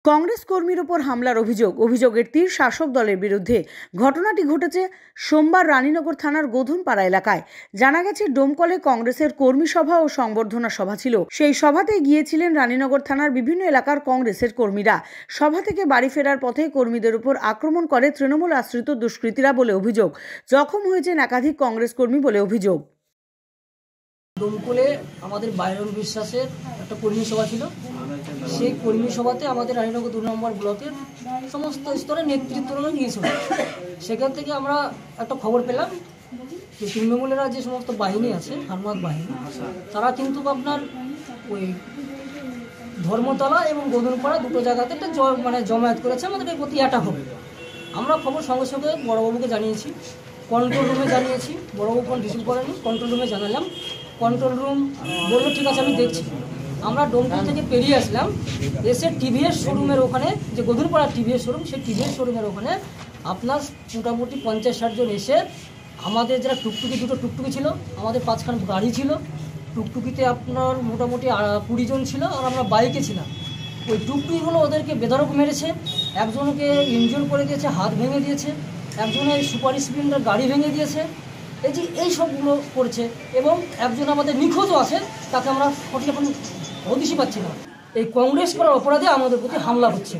কংগ্রেস কর্মীর ওপর হামলার অভিযোগের তীর শাসক দলের বিরুদ্ধে। ঘটনাটি ঘটেছে সোমবার রানীনগর থানার গোধনপাড়া এলাকায়। জানা গেছে, ডোমকলে কংগ্রেসের কর্মী সভা ও সংবর্ধনা সভা ছিল। সেই সভাতে গিয়েছিলেন রানীনগর থানার বিভিন্ন এলাকার কংগ্রেসের কর্মীরা। সভা থেকে বাড়ি ফেরার পথে কর্মীদের উপর আক্রমণ করে তৃণমূল আশ্রিত দুষ্কৃতীরা বলে অভিযোগ। জখম হয়েছেন একাধিক কংগ্রেস কর্মী বলে অভিযোগ। ডোমকলে আমাদের বাইরন বিশ্বাসের একটা কর্মী সভা ছিল। সেই কর্মী সভাতে আমাদের রানীনগর 2 নম্বর ব্লকের সমস্ত স্তরের নেতৃত্বরা গিয়েছিল। সেখান থেকে আমরা একটা খবর পেলাম যে তৃণমূলেরা যে সমস্ত বাহিনী আছে, হারমাদ বাহিনী, তারা কিন্তু আপনার ওই ধর্মতলা এবং গোধনপাড়া দুটো জায়গাতে একটা জমায়েত করেছে, আমাদের এই প্রতি অ্যাটাক হবে। আমরা খবর সঙ্গে সঙ্গে বড়বাবুকে জানিয়েছি, কন্ট্রোল রুমে জানিয়েছি। বড়বাবু ফোন রিসিভ করেনি, কন্ট্রোল রুমে জানালাম। কন্ট্রোল রুম বললো ঠিক আছে, আমি দেখছি। আমরা ডোমকল থেকে পেরিয়ে আসলাম, এসে টিভিএস শোরুমের ওখানে, যে গোধনপাড়ার টিভিএস শোরুম, সেই টিভিএস শোরুমের ওখানে আপনার মোটামুটি 50-60 জন এসে আমাদের যারা দুটো টুকটুকি ছিল, আমাদের 5খান গাড়ি ছিল, টুকটুকিতে আপনার মোটামুটি 20 জন ছিল, আর আমরা বাইকে ছিলাম। ওই টুকটুকিগুলো ওদেরকে বেধড়ক মেরেছে, একজনকে ইনজুর করে দিয়েছে, হাত ভেঙে দিয়েছে, একজনের সুপার স্প্লেন্ডার গাড়ি ভেঙে দিয়েছে। এই সবগুলো করছে, এবং একজন আমাদের নিখোঁজও আছে, তাকে আমরা সঠিক এখন হদিশই পাচ্ছি না। এই কংগ্রেস করার অপরাধে আমাদের প্রতি হামলা হচ্ছে।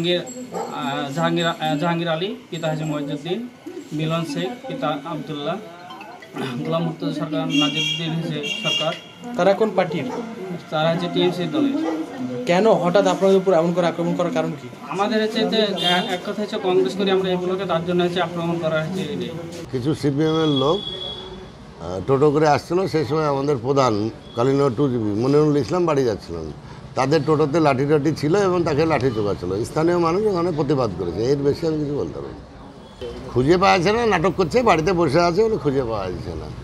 জাহাঙ্গীর আলী পিতা হাজি মহিউদ্দিন, মিলন শেখ পিতা আবদুল্লাহ, গোলাম মুর্তজা সরকার, নাজিরউদ্দিন সরকার। তারা কোন পার্টির? তারা হচ্ছে টিএমসি দলের। কেন হঠাৎ আপনাদের উপর এমন করে আক্রমণ করার কারণ কি? আমাদের হচ্ছে যে এক কথা হচ্ছে কংগ্রেস করি আমরা এই ব্লকে, তার জন্য হচ্ছে আক্রমণ করা হয়েছে। কিছু সিপিএমের লোক টোটো করে আসছিল, সেই সময় আমাদের প্রধান কালীনগর 2GB মনিরুল ইসলাম বাড়ি যাচ্ছিলেন। তাদের টোটোতে লাঠি ছিল এবং তাকে লাঠি চোখাচ্ছিল। স্থানীয় মানুষ ওখানে প্রতিবাদ করেছে, এর বেশি আমি কিছু বলতে পারি না। খুঁজে পাওয়া যাচ্ছে না, নাটক করছে, বাড়িতে বসে আছে বলে খুঁজে পাওয়া যাচ্ছে না।